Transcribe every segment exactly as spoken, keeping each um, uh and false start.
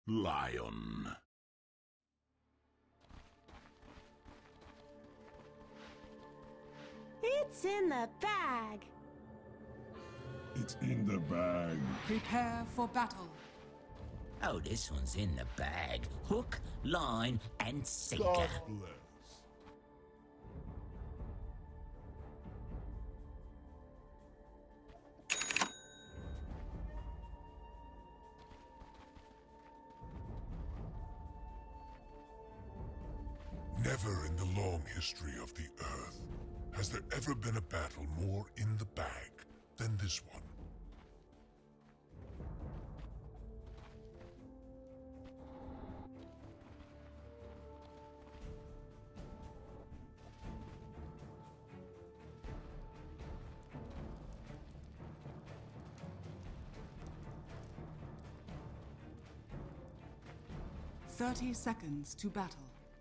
Lion. It's in the bag. It's in the bag. Prepare for battle. Oh, this one's in the bag. Hook, line, and sinker. God bless. Never in the long history of the Earth has there ever been a battle more in the bag than this one. Thirty seconds to battle.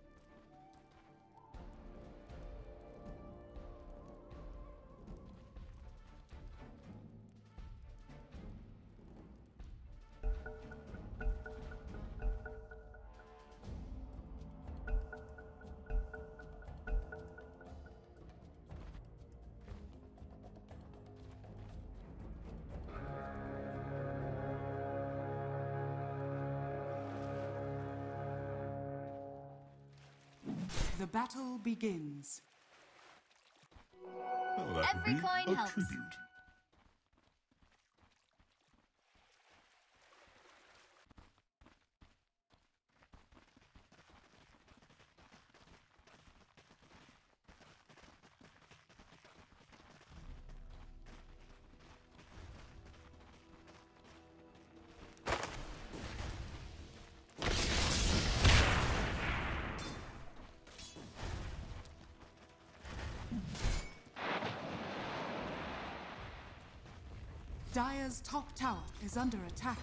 The battle begins. Well, that Every would be coin a helps. tribute. Dire's top tower is under attack.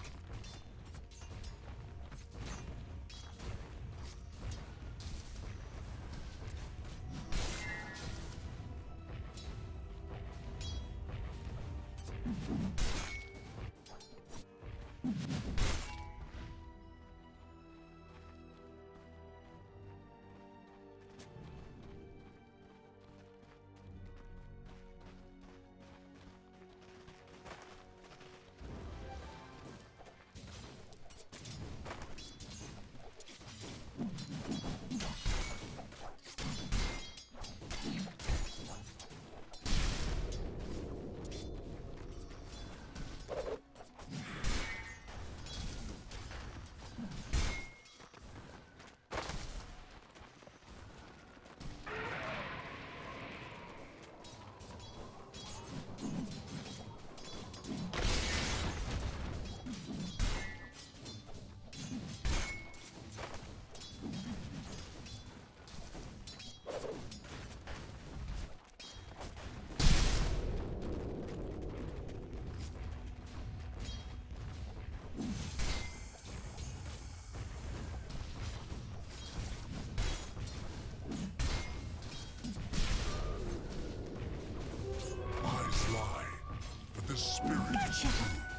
Eyes lie, but the spirit is true.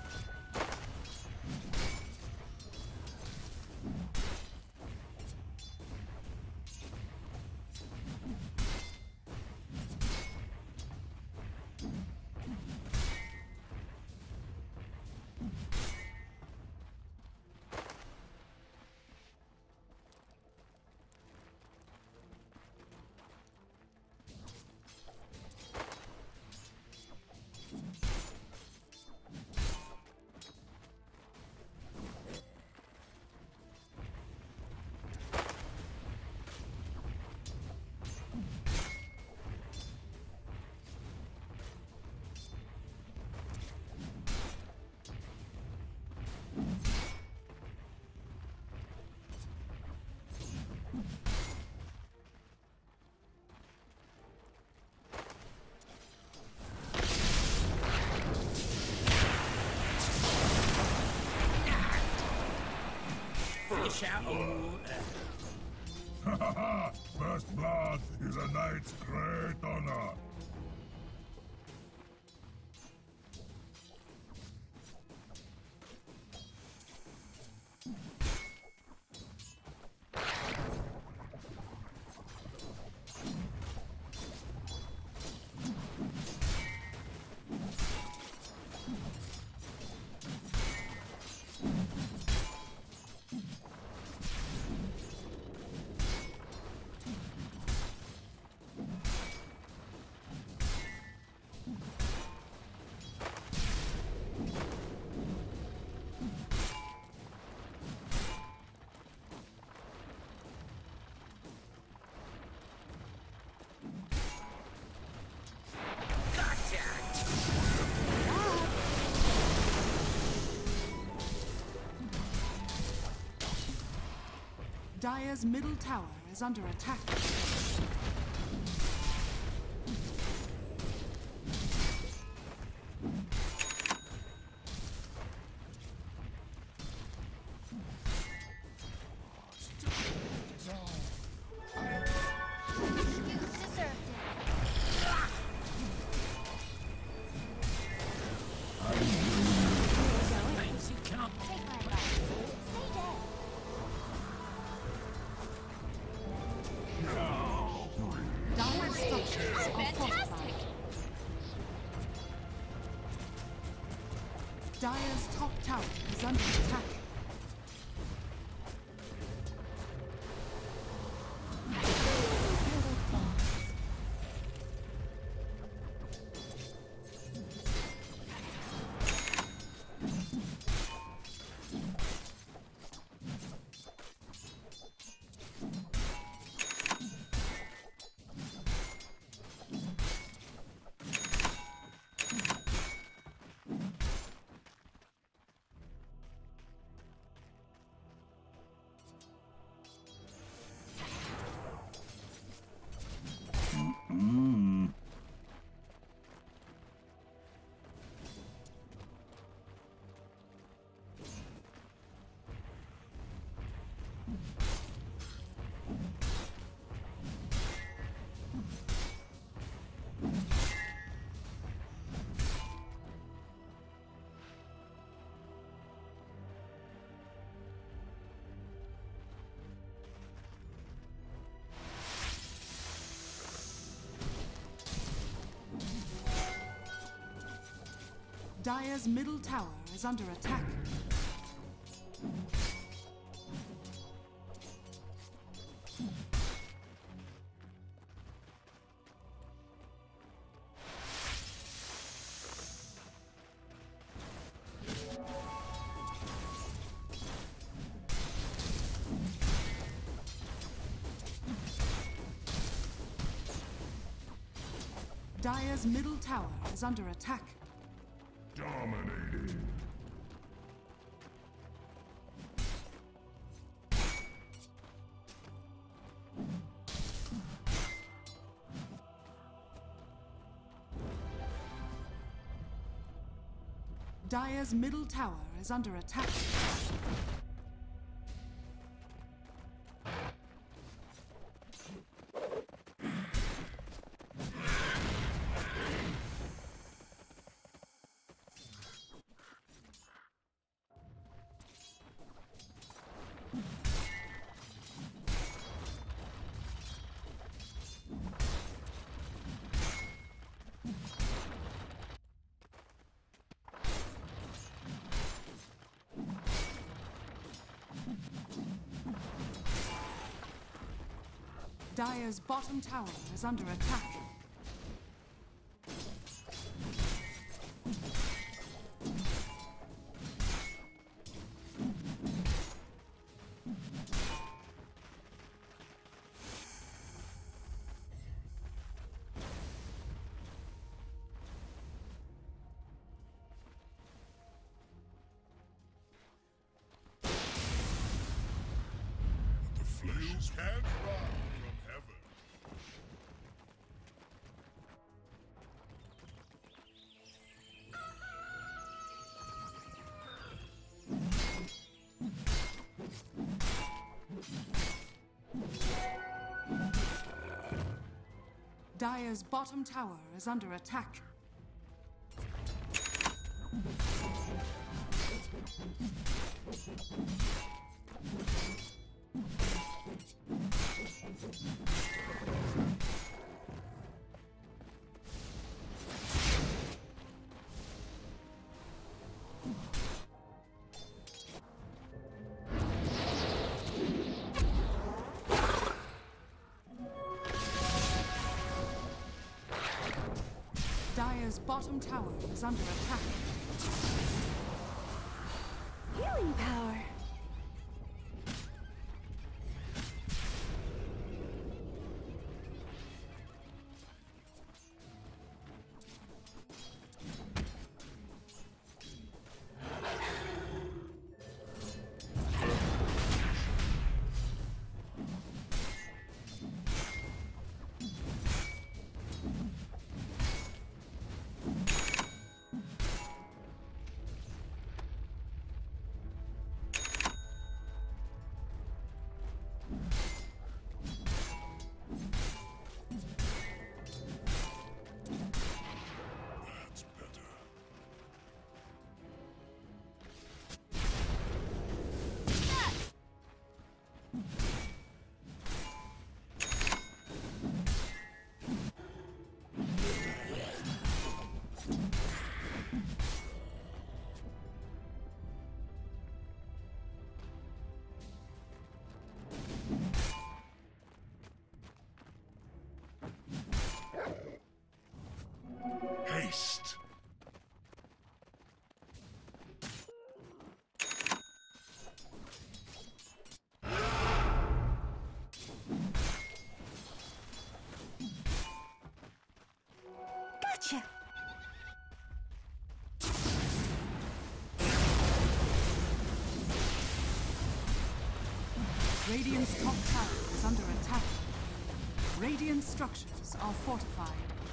Fish out of water. First blood is a knight's great honor. Dire's middle tower is under attack. Dire's top tower is under attack. Dire's middle tower is under attack. Dire's middle tower is under attack. Dominating. Dire's middle tower is under attack. Dire's bottom tower is under attack. The flesh is Can't run from heaven. Dire's bottom tower is under attack. Dire's bottom tower is under attack. Healing power. Radiant's top tower is under attack. Radiant structures are fortified.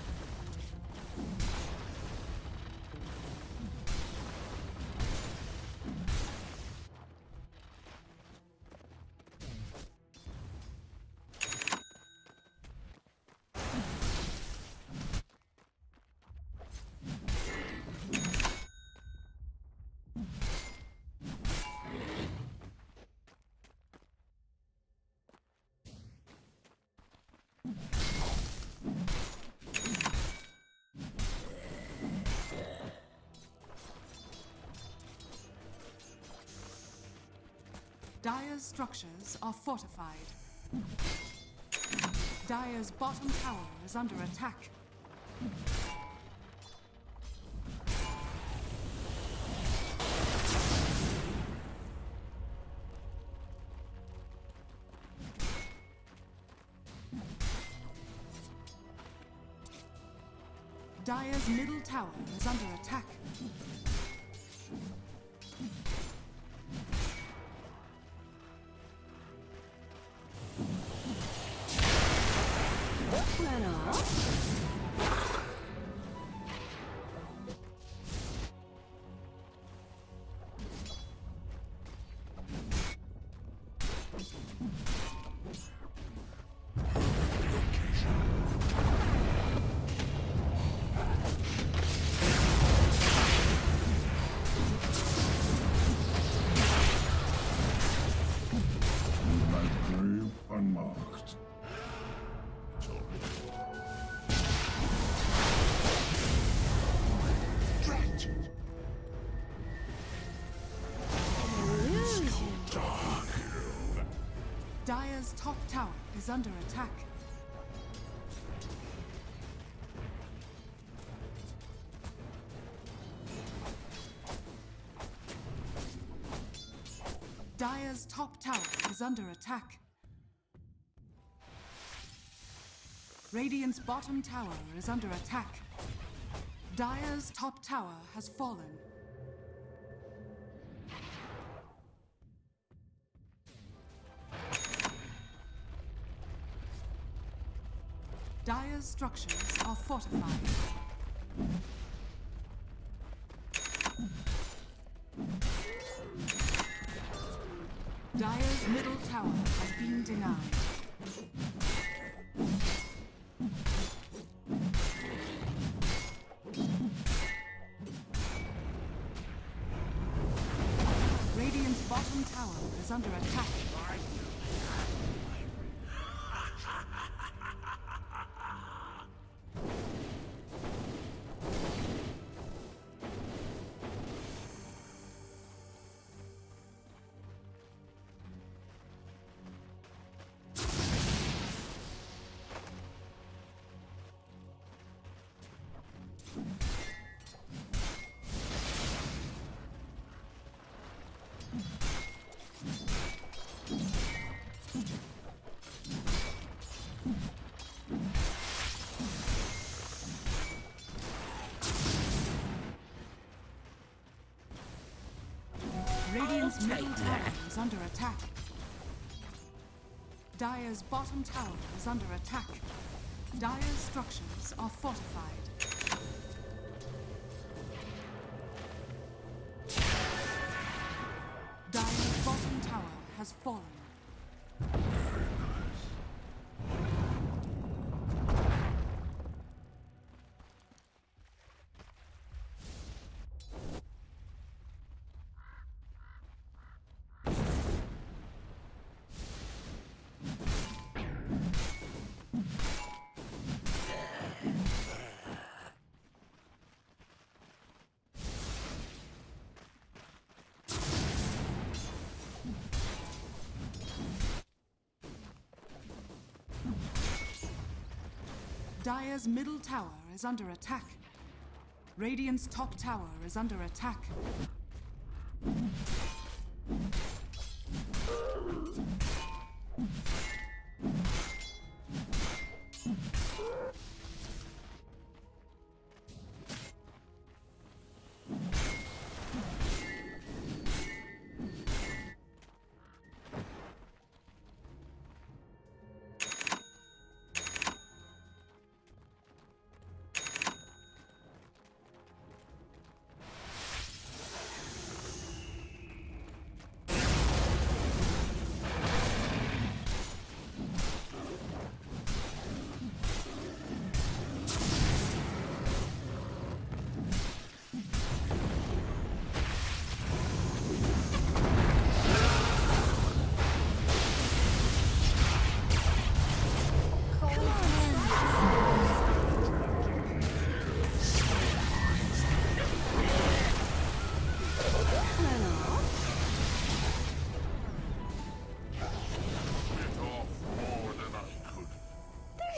Dire's structures are fortified. Dire's bottom tower is under attack. Dire's middle tower is under attack. Unmarked. Dire's top tower is under attack. Dire's top tower is under attack. Radiant's bottom tower is under attack. Dire's top tower has fallen. Dire's structures are fortified. Dire's middle tower has been denied. Radiant's bottom tower is under attack. Radiant's middle tower is under attack. Dire's bottom tower is under attack. Dire's structures are fortified. Dire's bottom tower has fallen. Dire's middle tower is under attack. Radiant's top tower is under attack.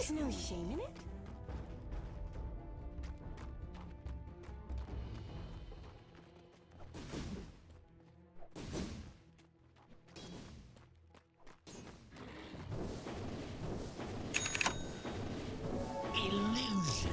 There's no shame in it. Illusion.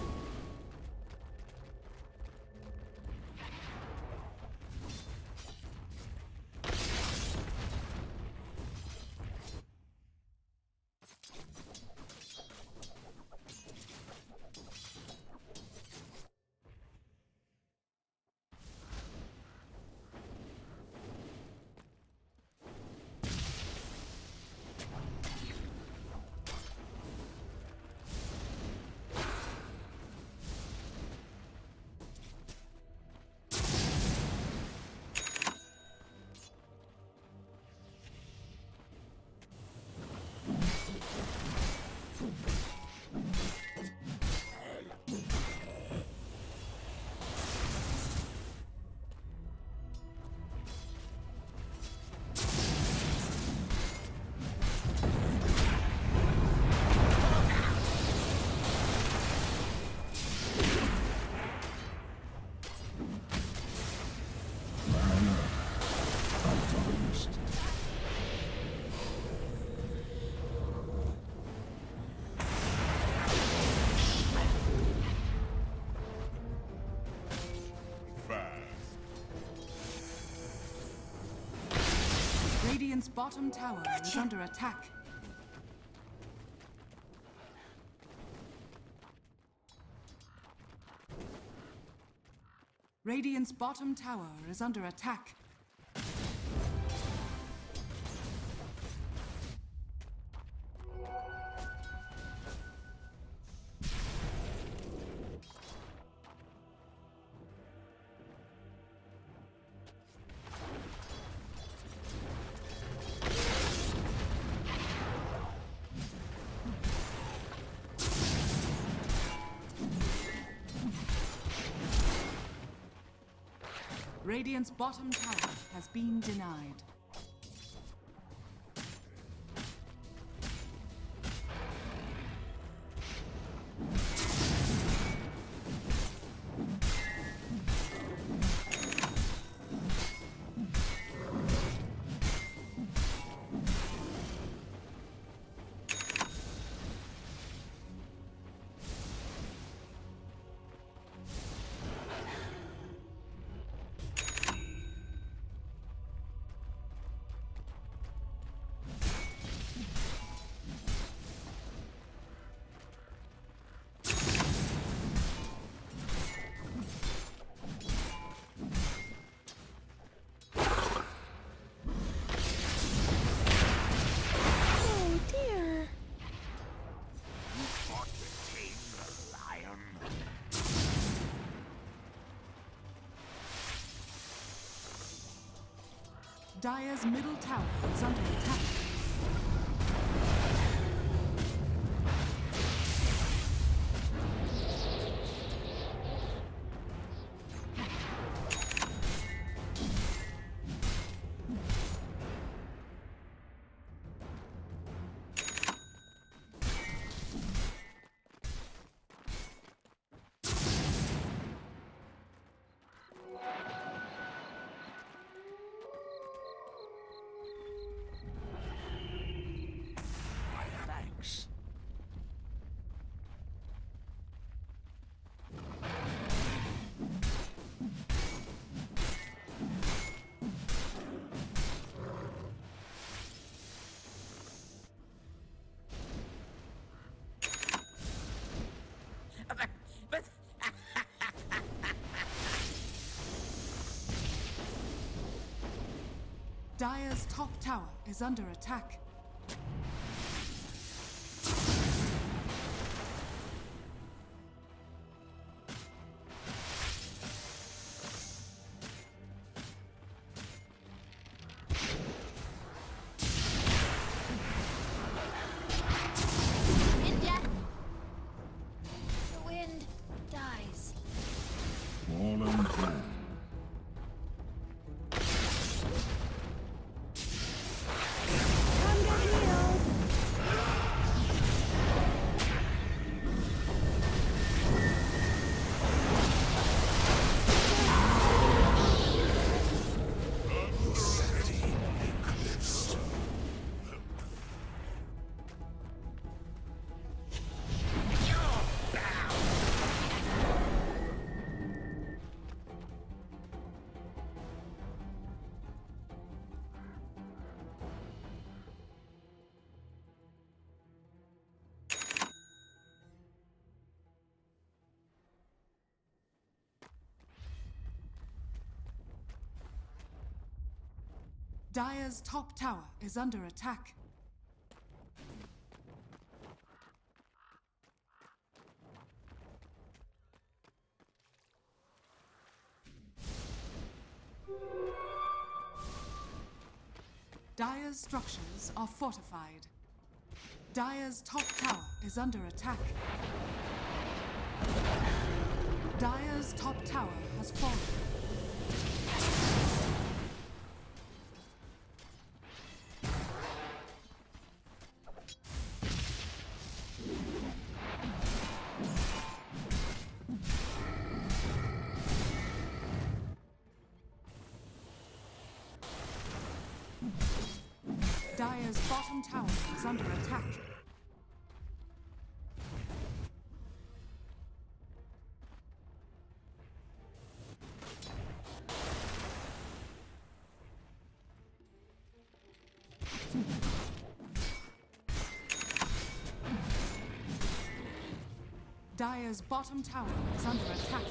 Radiant's bottom tower is under attack. Radiant's bottom tower is under attack. Radiant's bottom tower has been denied. Dire's middle tower is under attack. But Dire's top tower is under attack. Ninja! The wind dies. Fallen true. Come to heal. Dire's top tower is under attack. Dire's structures are fortified. Dire's top tower is under attack. Dire's top tower has fallen. Dire's bottom tower is under attack. Dire's bottom tower is under attack.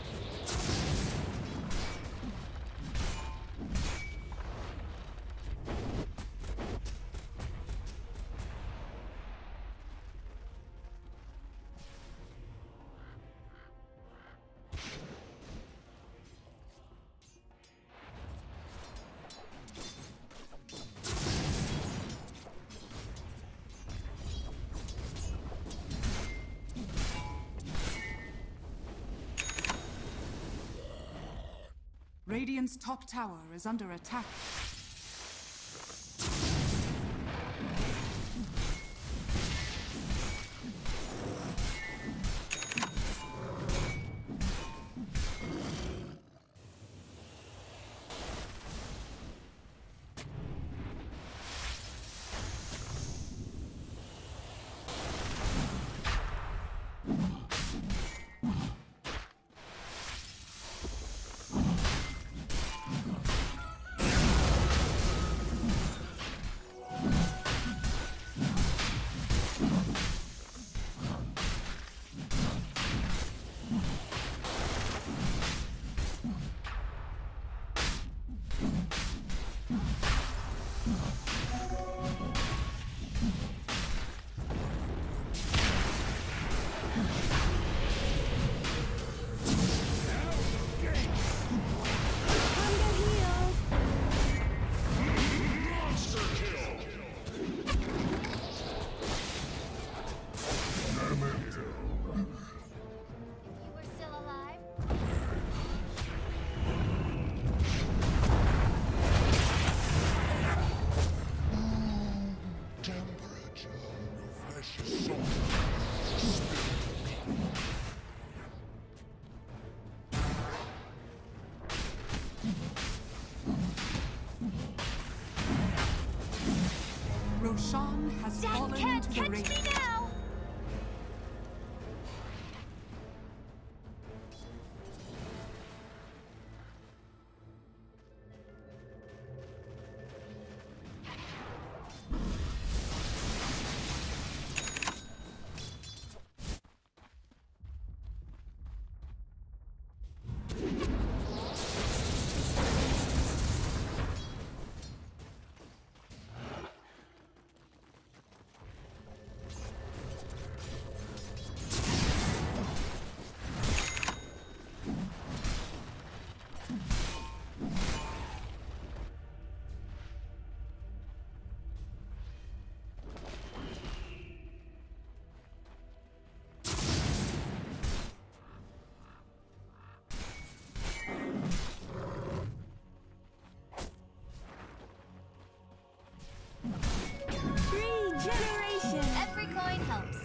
Radiant's top tower is under attack. Roshan has Dad fallen can't to the catch race. me now! Regeneration! Every coin helps.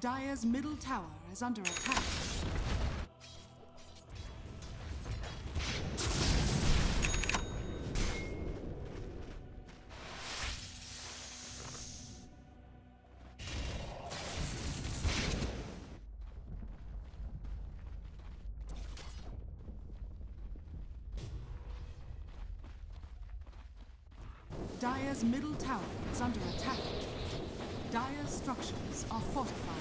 Dire's middle tower is under attack. Dire's middle tower is under attack. Dire's structures are fortified.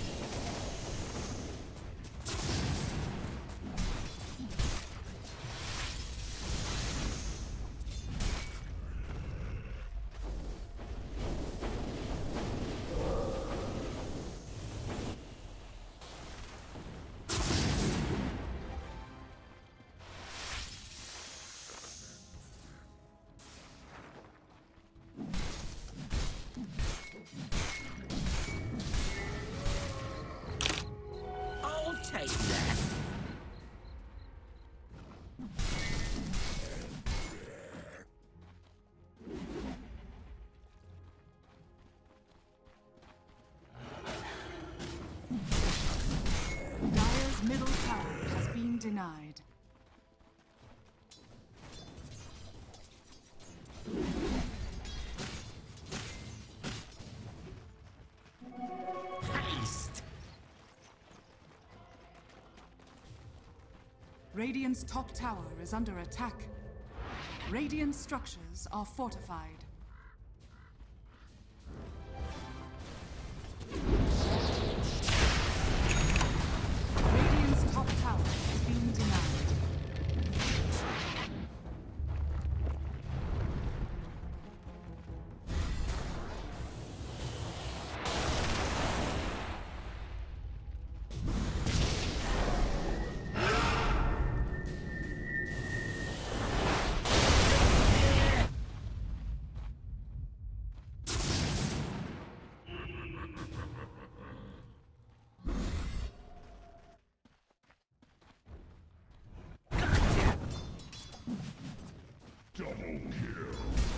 Take that. Dire's middle tower has been denied. Haste. Radiant's top tower is under attack. Radiant structures are fortified. Radiant's top tower has been denied. Double kill.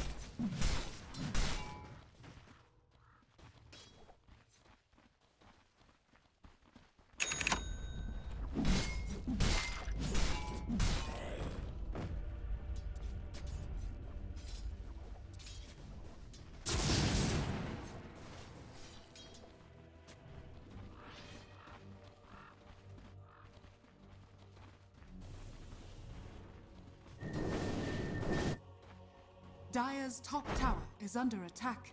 Dire's top tower is under attack.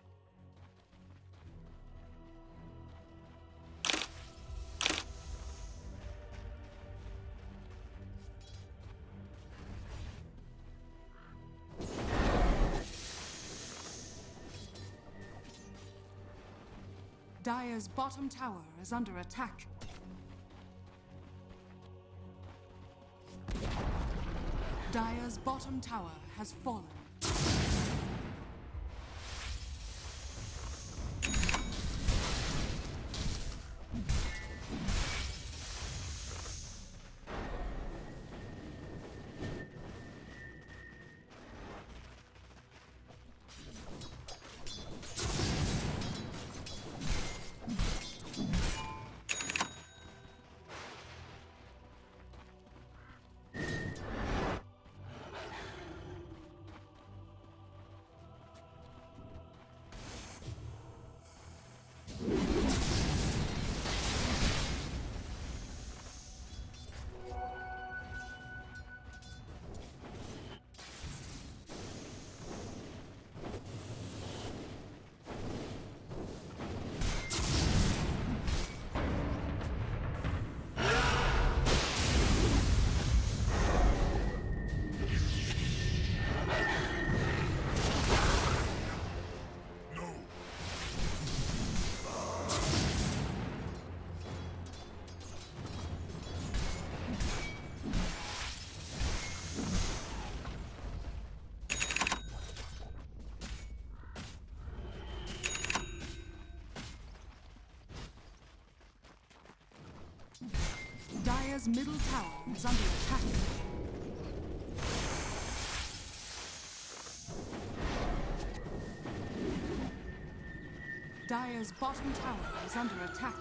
Dire's bottom tower is under attack. Dire's bottom tower has fallen. Dire's middle tower is under attack. Dire's bottom tower is under attack.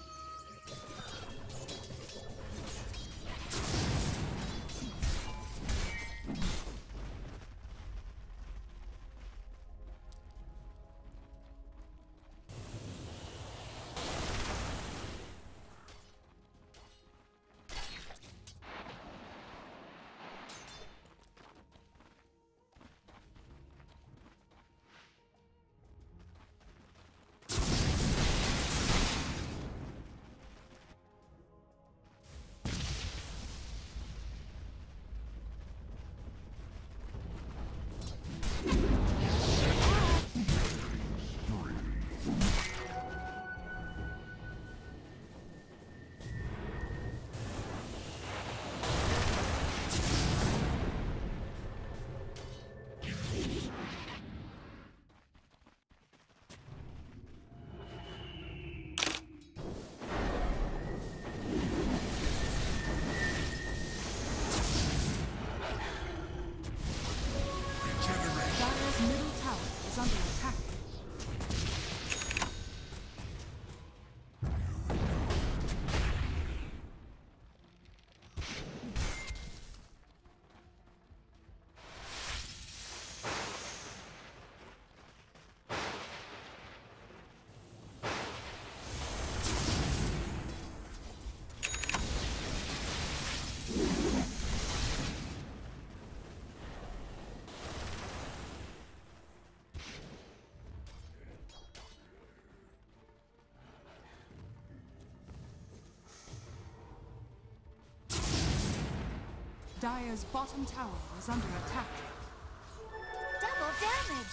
Dire's bottom tower is under attack. Double damage!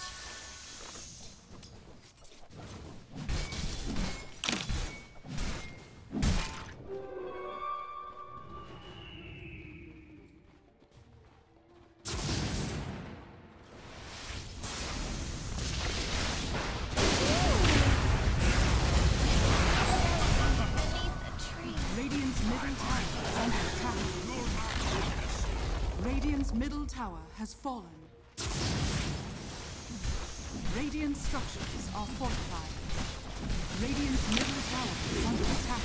Radiant's middle tower has fallen. Radiant structures are fortified. Radiant's middle tower is under attack.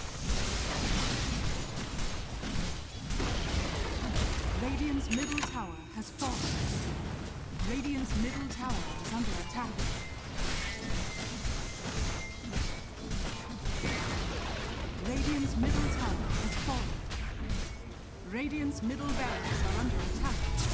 Radiant's middle tower has fallen. Radiant's middle tower is under attack. Radiant's middle tower has fallen. Radiant's middle barracks are under attack.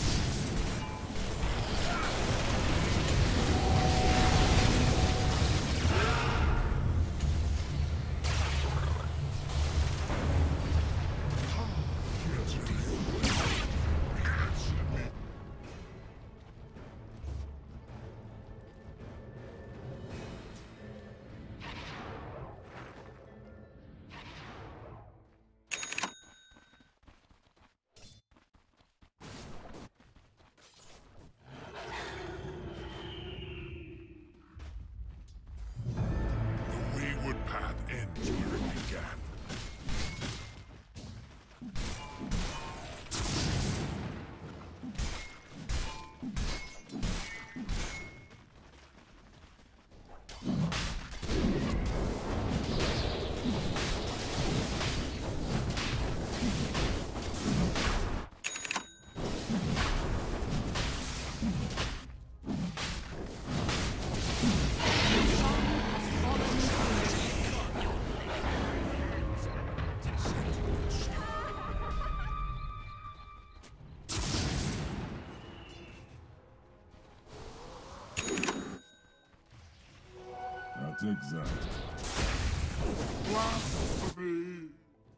That's exact. Blasphemy!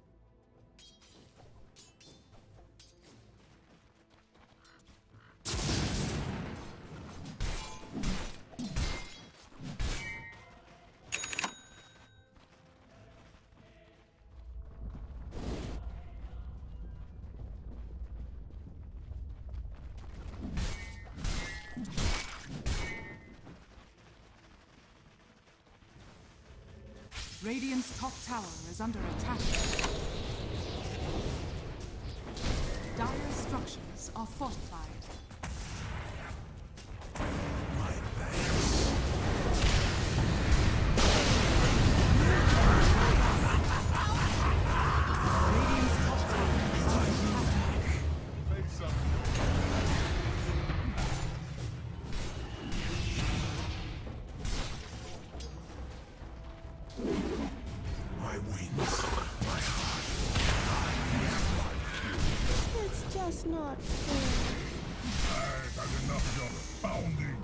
Radiant's top tower is under attack. Dire structures are fortified. my wings, my heart. It's just not fair. I've had enough of your pounding.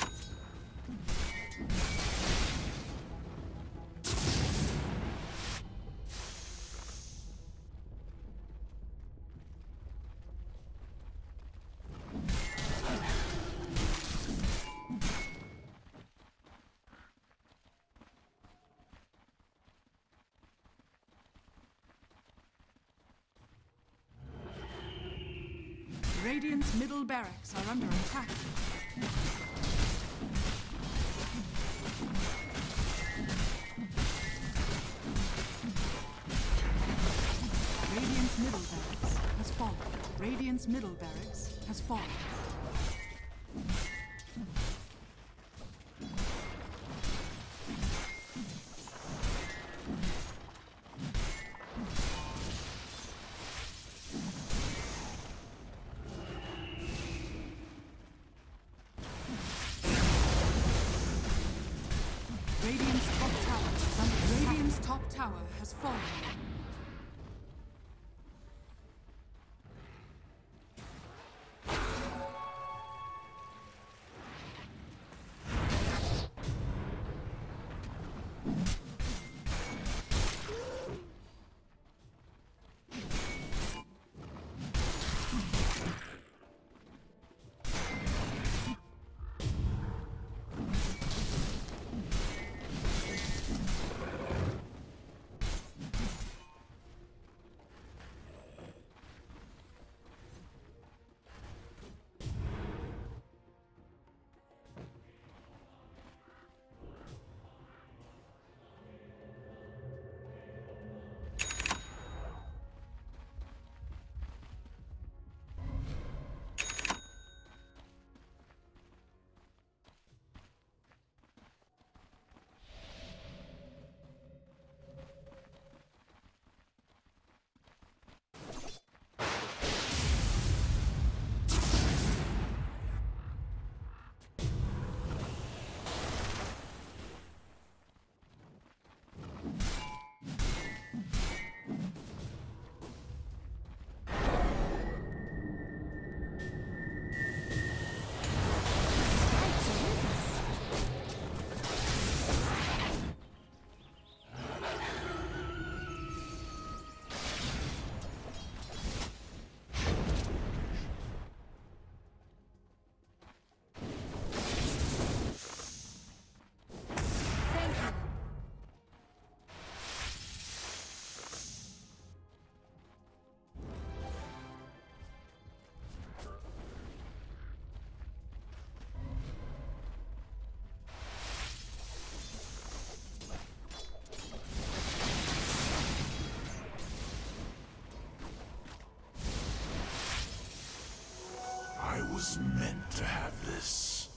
Radiant's middle barracks are under attack. Radiant's middle barracks has fallen. Radiant's middle barracks has fallen. Radiant's top tower is under Radiant's top tower has fallen. I was meant to have this.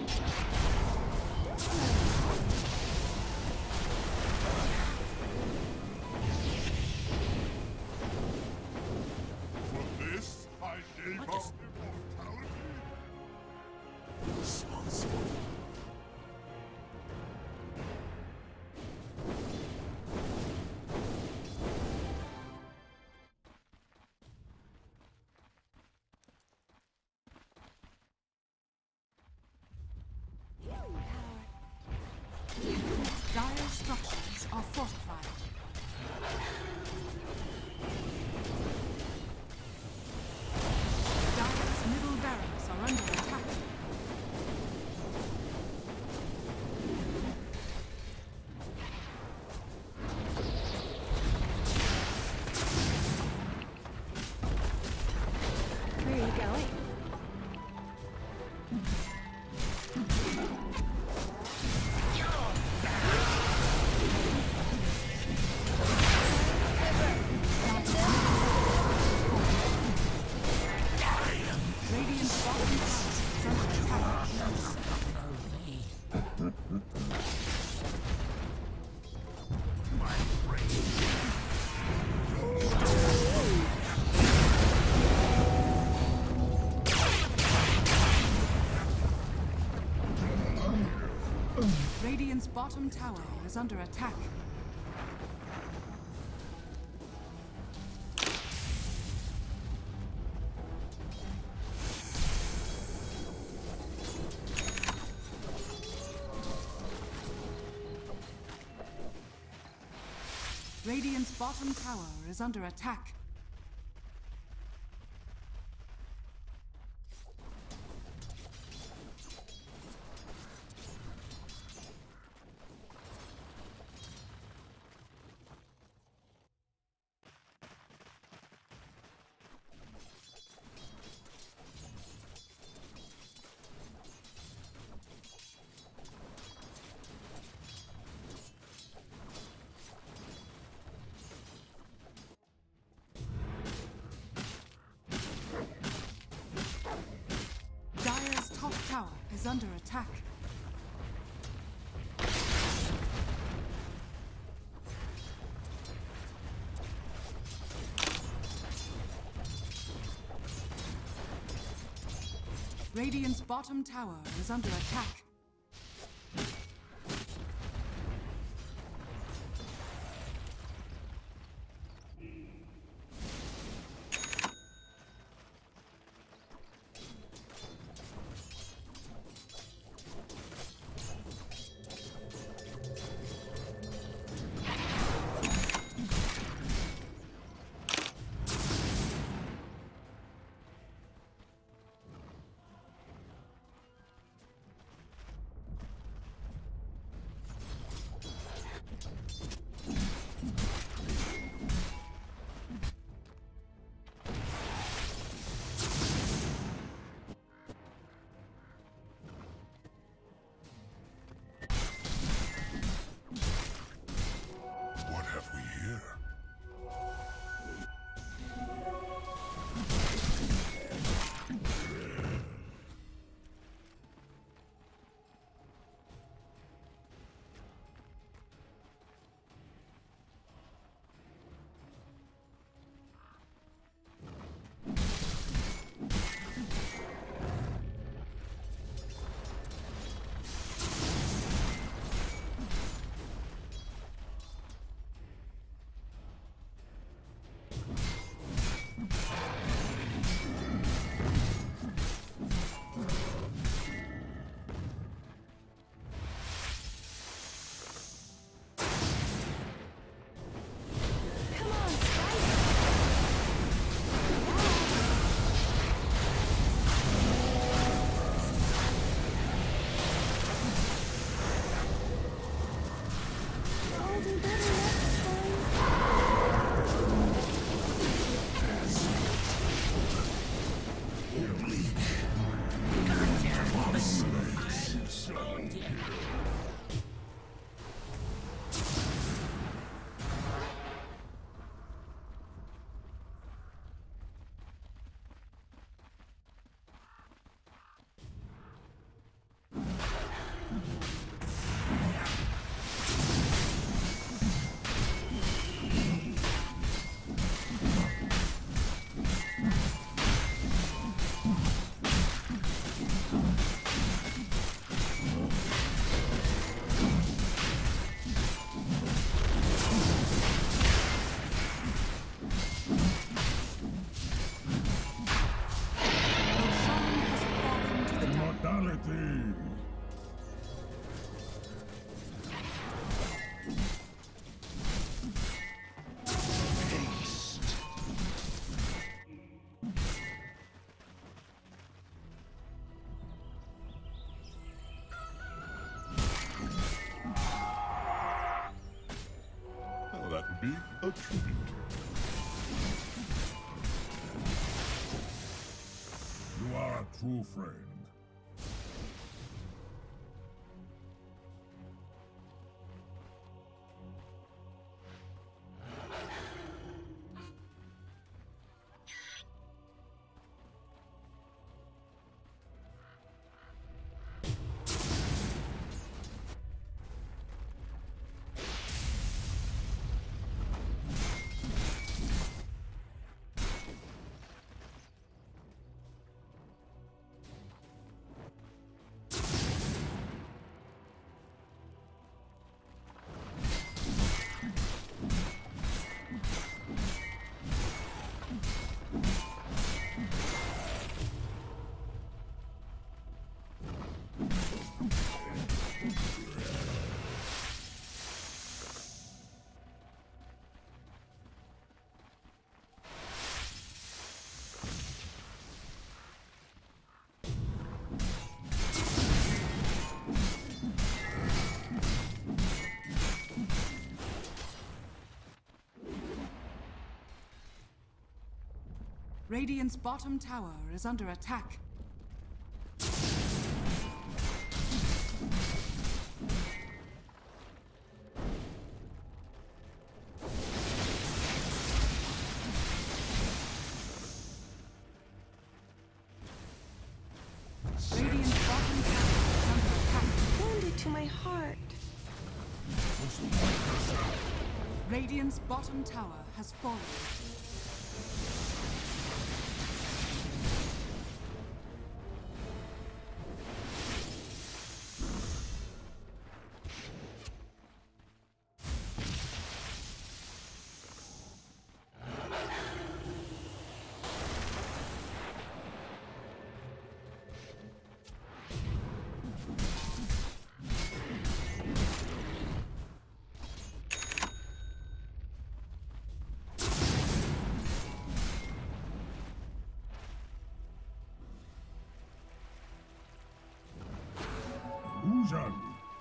For this, I gave What up is- immortality. Responsible. Dire structures are fortified. Dire's middle barracks are under attack. Where are you going? Radiant's bottom tower is under attack. Only. Radiant's bottom tower is under attack. Radiant's bottom tower is under attack. Dire's top tower is under attack. Radiant's bottom tower is under attack. be a treat. You are a true friend. Radiant's bottom tower is under attack. Radiant's bottom tower is under attack. Wounded to my heart. Radiant's bottom tower has fallen. Illusion.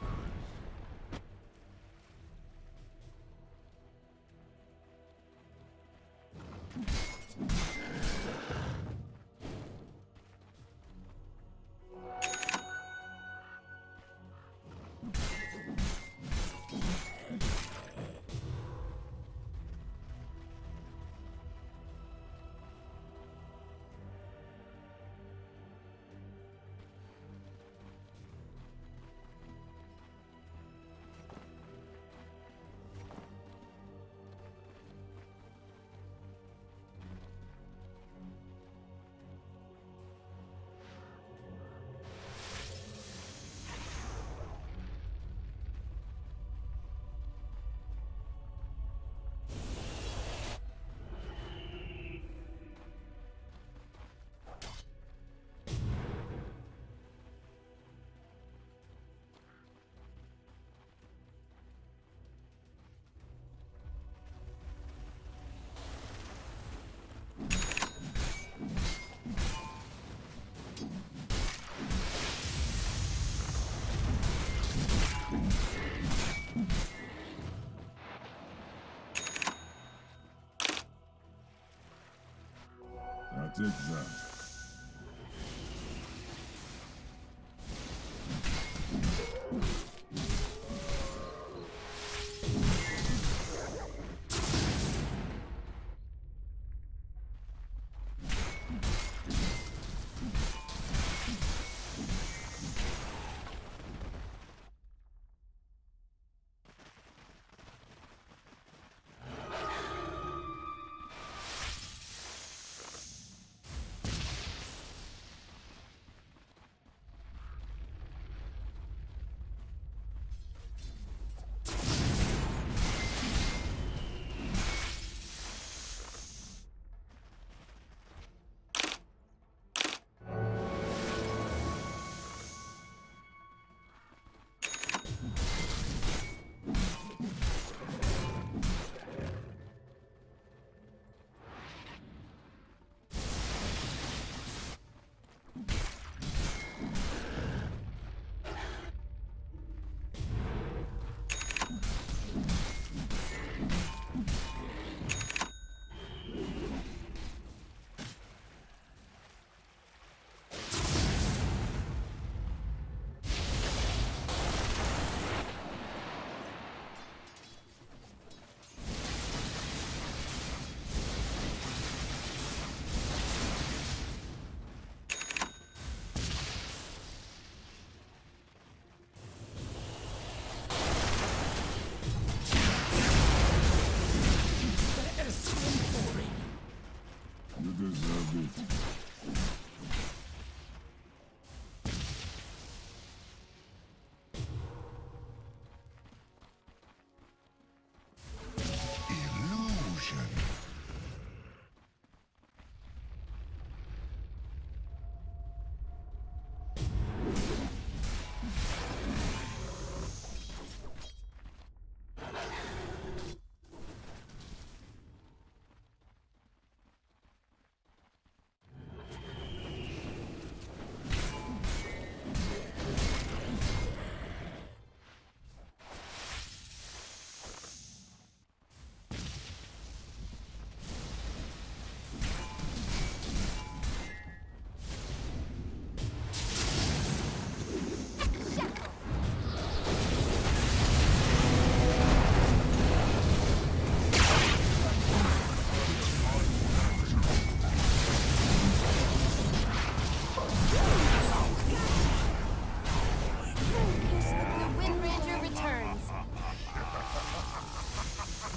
That's exact.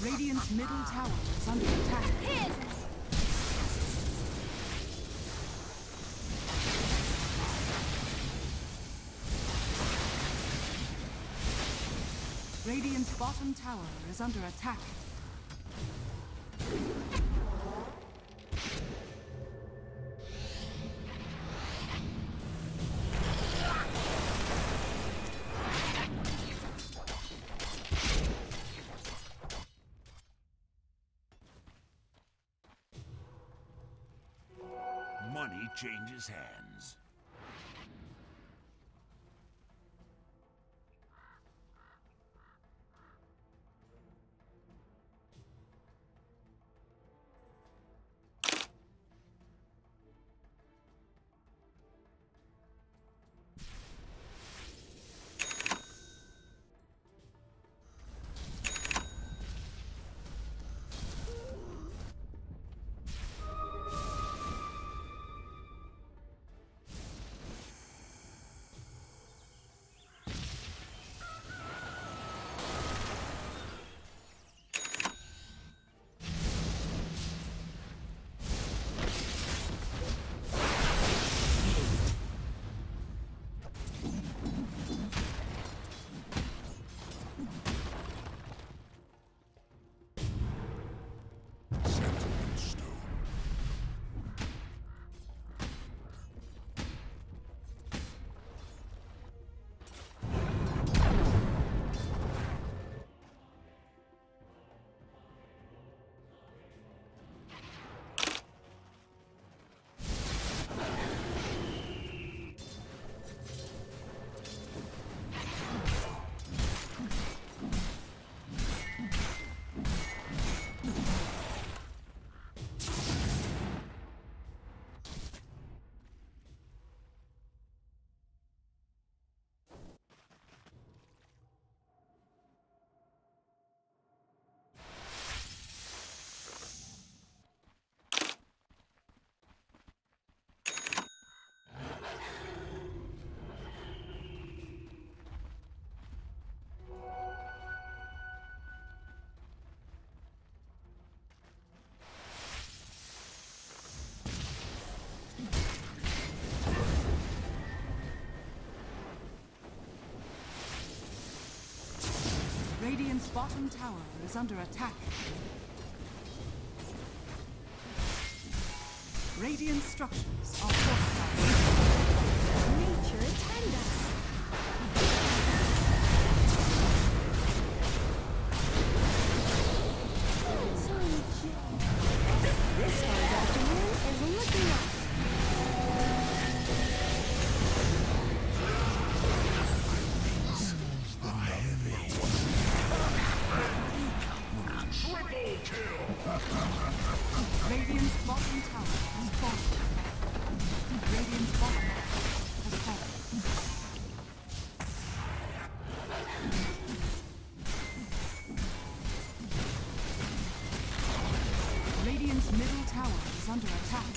Radiant's middle tower is under attack. Hit! Radiant's bottom tower is under attack. Money changes hands. Radiant's bottom tower is under attack. Radiant structures are fortified. Nature attend us. So this one's afternoon is looking up. Radiant's bottom tower has fallen. Radiant's bottom has fallen. Radiant's middle tower is under attack.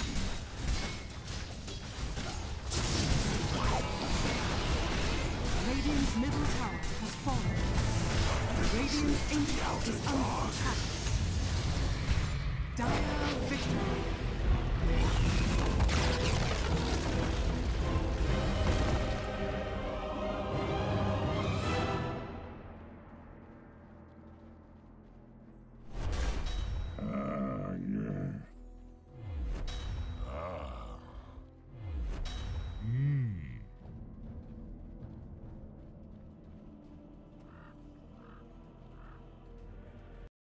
Radiant's middle tower has fallen. Radiant's ancient is under attack. Dire victory.